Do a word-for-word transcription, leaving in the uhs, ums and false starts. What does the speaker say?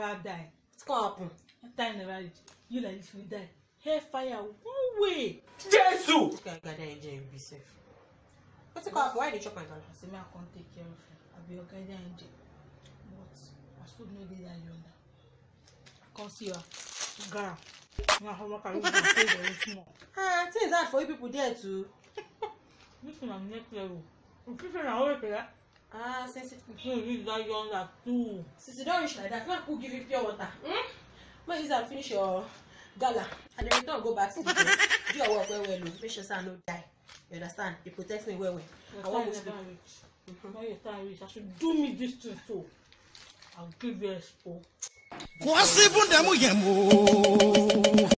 never die. What's gonna happen? Time never reach. You like this will die. Hair fire one way. Jesus! Okay, I gotta enjoy be safe. What's gonna happen? Why did you chop my gala? I say me I can't take care of you. I'll be your guardian angel. But as food no dey that yonder. I can't see her. Girl. My homework I will pay very small. Ah, things hard for you people there too. This one I'm next level. If you say I always say that. Ah, since it You need that yonder too. since you don't reach like that, man who give you pure water. Hmm? When you start finish your gala and then return go back to the bed. Do your work well well. Make sure I no die. You understand? You protect me well well. I want to sleep. When your time reach, I should do me this thing so. I'll give you a expo. Quase bunda mulher.